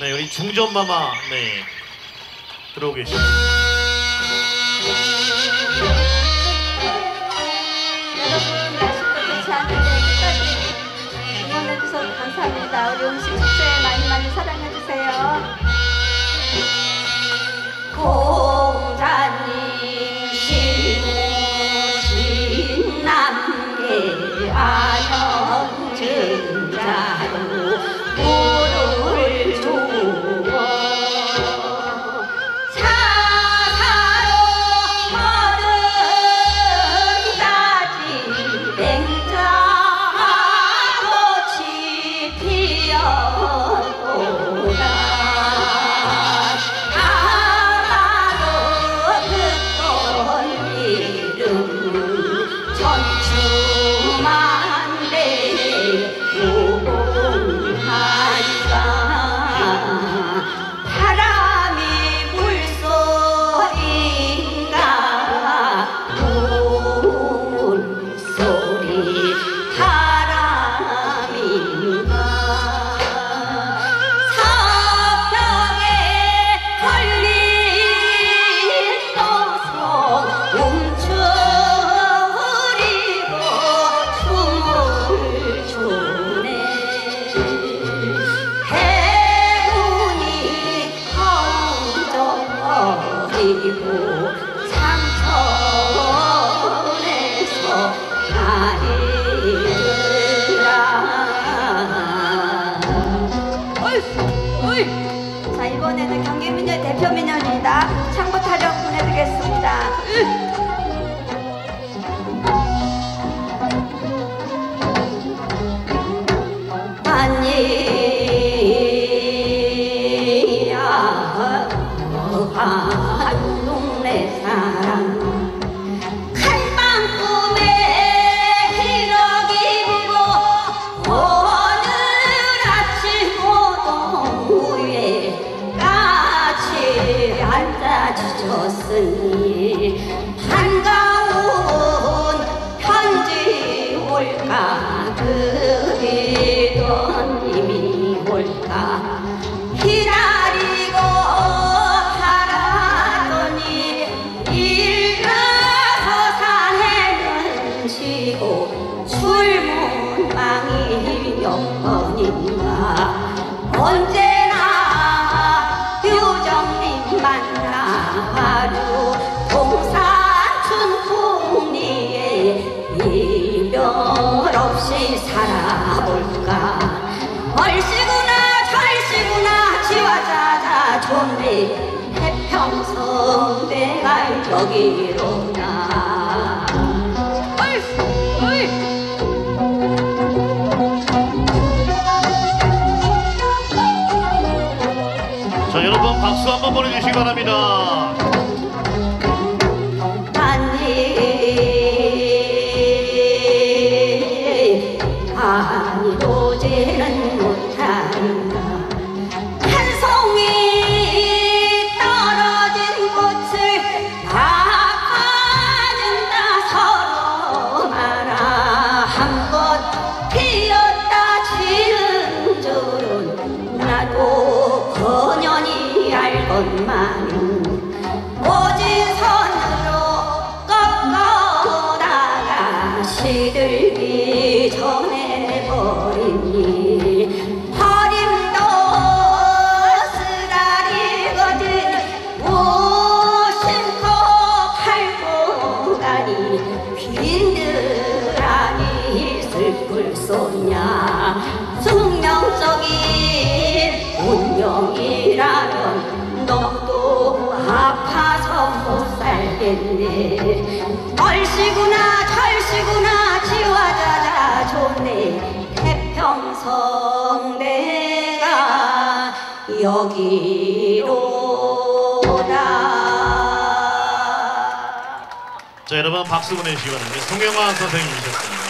네, 우리 중전마마 네 들어오고 계십니다. 여러분 날씨도 좋지 않은데 끝까지 응원해주셔서 감사합니다. 우리 음식 축제 많이 많이 사랑해주세요. 공자님 시무신 남계 안현증자로 물을 주어 사사로 얻은 가지 맹자꽃이 피었도다. 하나로 듣던 이름 천추만대 무궁하리가 바람이 물소리인가 물소리 바람인가 서평에 걸린 노소 움츠리고 춤을 추네. 해운이 헝져버리고 삼천에서 나리라. 자, 이번에는 경기민요 대표 민요입니다. 창고 타령 보내드리겠습니다. 아니야 한동네 사람 칼방꿈에 기러기 부고 오늘 아침 오동 위에 같이 앉아 지쳤으니 반가운 편지 올까 그리던 님이 올까 기다리고 바라더니 일가서 산에는 지고 출문망이 몇 번인가 언제나 유정님 만나 하루 동산춘 풍리에 이별 없이 살아볼까. 얼씨구나 절씨구나 지화자자 좋네. 태평성 내가 여기로나. 자, 여러분 박수 한번 보내주시기 바랍니다. 아니 도제는 못한다. 한 송이 떨어진 꽃을 닦아준다. 서로 말아 한껏 피었다 지은 줄은 나도 그년이 알건만 오진 선으로 꺾어다가 시들기 전에 버리니 버림도 쓰라리거든. 무심코 팔고 가니 빈들하니 슬플 소냐. 숙명적인 운명이라면 너도 아파서 못 살겠네. 얼씨구나 절씨구나 지화자자 좋네. 태평성 내가 여기로다. 자, 여러분 박수 보내주시기 바랍니다. 송영화 선생님이셨습니다.